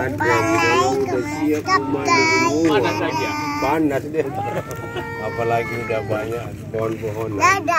udah siap panas deh. Apalagi udah banyak pohon-pohon.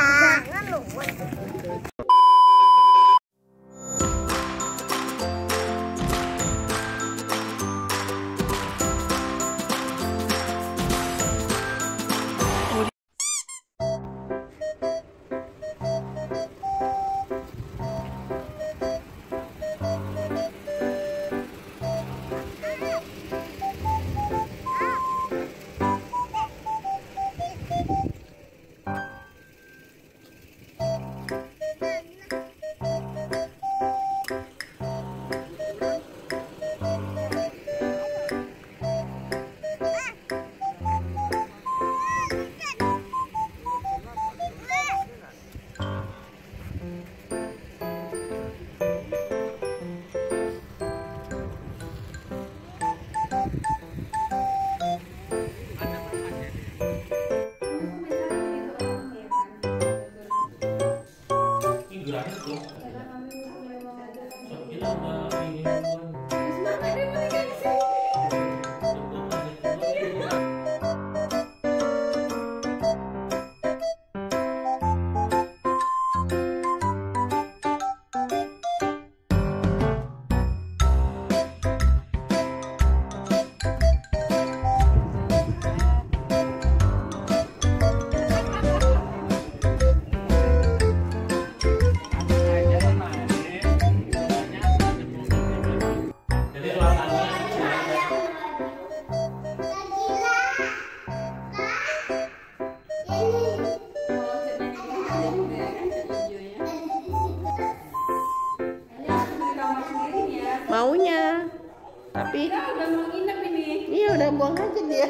Maunya, tapi udah mau nginep ini. Iya udah buang aja dia.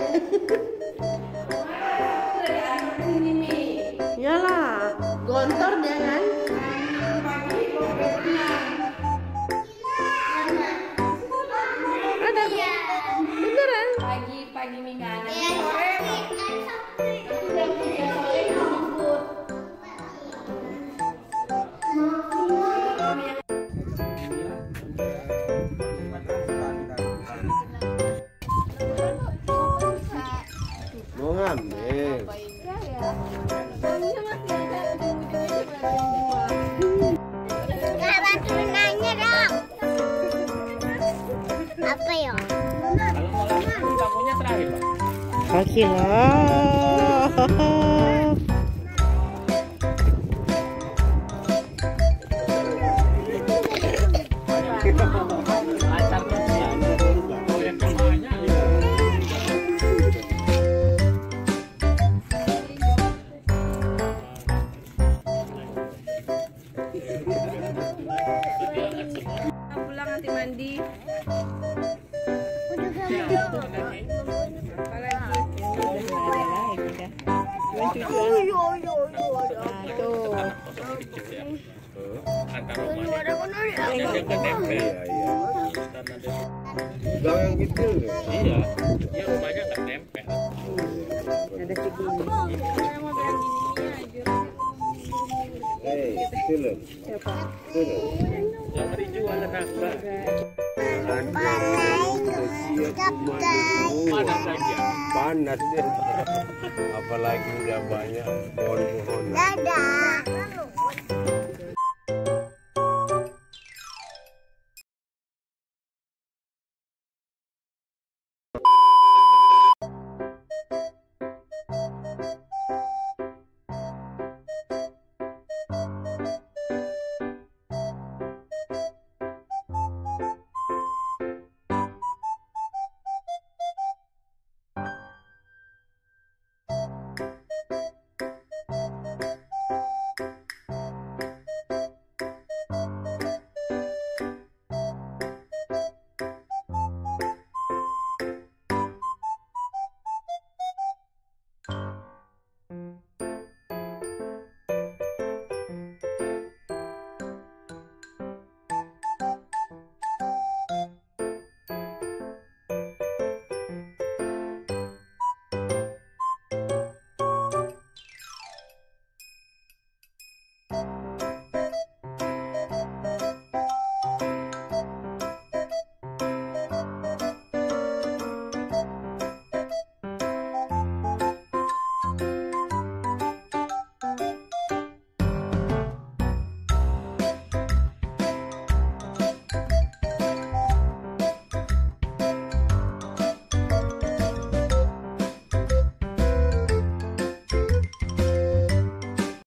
Iyalah, gontor dia kan. Ada beneran. Pagi minggu ada. Sore udah 3 sore nganggur. Mau ngambil. Bantu nanya dong. Apa ya? Bangunnya terakhir, Pak. Kaki lah. Lancar terus ya. Oh, yang kemana ya? Pulang nanti mandi. Gang yang kecil. Iya, dia rumahnya nggak nempel. Ada segini. Kecil. Siapa? Yang dijual anak Mbak. Panas aja. Panas deh. Apalagi udah banyak pohon-pohon. Dadah.